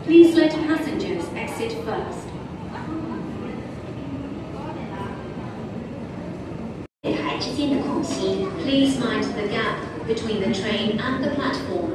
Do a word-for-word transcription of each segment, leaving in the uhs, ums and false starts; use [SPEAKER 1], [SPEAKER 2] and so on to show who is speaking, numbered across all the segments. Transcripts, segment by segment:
[SPEAKER 1] Please let passengers exit first. 月台之间的空隙 Please mind the gap between the train and the platform.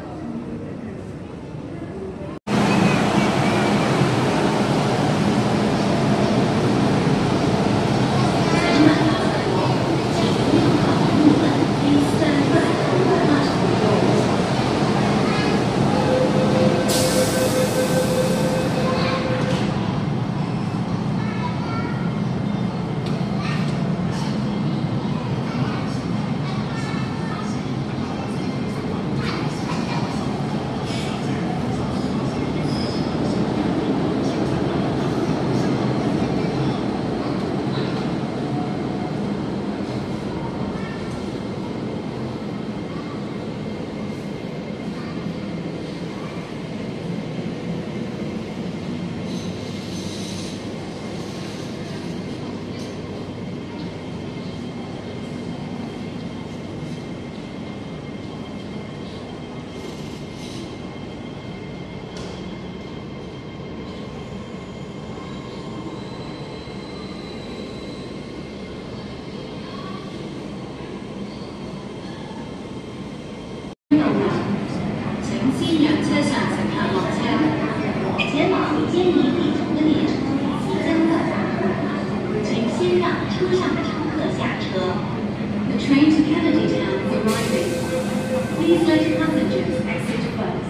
[SPEAKER 1] 请先让车上乘客落车。前往坚尼地城的列车即将到达，请先让车上的乘客下车。The train to Kennedy Town is arriving. Please let passengers exit first.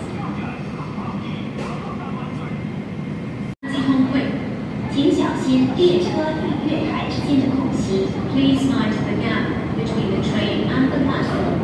[SPEAKER 1] 机通会，请小心列车与月台之间的空隙。Please mind the gap between the train and the platform.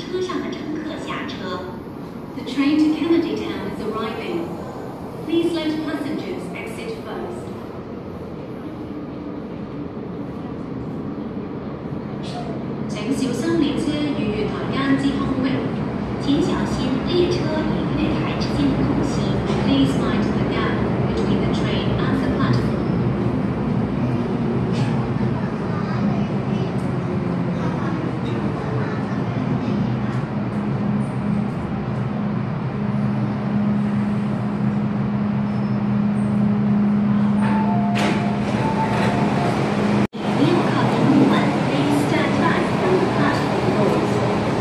[SPEAKER 1] 车上的乘客下车。The train to Kennedy Town is arriving. Please let passengers exit first. 請小心列車與月台間之空隙，請小心列車與月台之間的空隙。Please mind the gap between the train and the platform. 不要靠近木门。Please stand back from the platform doors.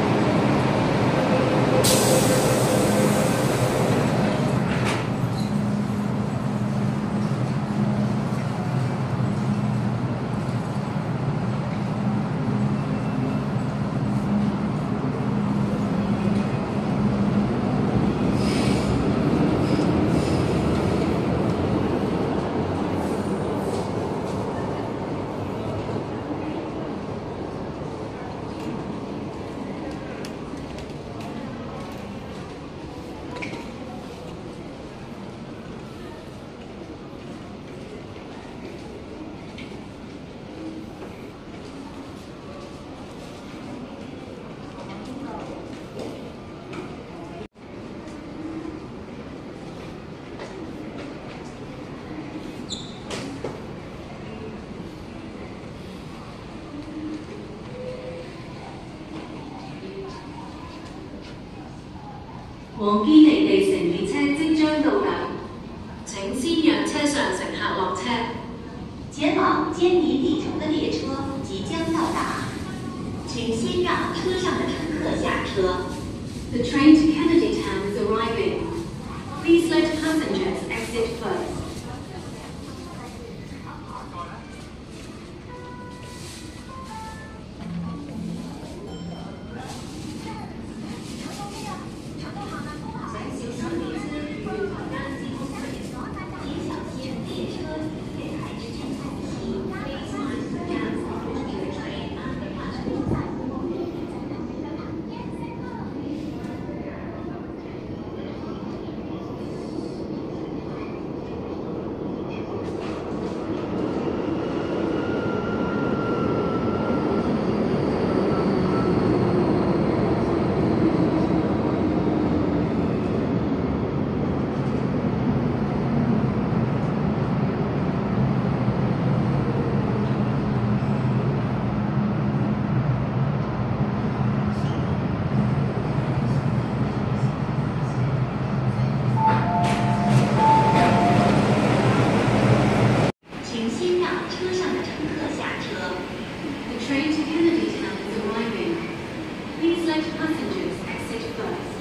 [SPEAKER 1] 往堅尼地城列車即將到達，請先讓車上乘客落車。前往堅尼地城的列車即將到達，請先讓車上的乘客下車。The train to Kennedy Town is arriving. Please let passengers exit first. 请先让车上的乘客下车。The train to Kennedy Town is arriving. Please let passengers exit first.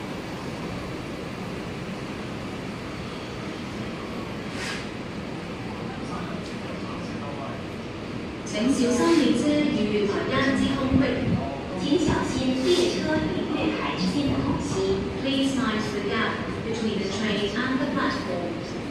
[SPEAKER 1] 請小心列車與月台間之空隙，請小心列車與月台之間的空隙。Please mind the gap between the train and the platform.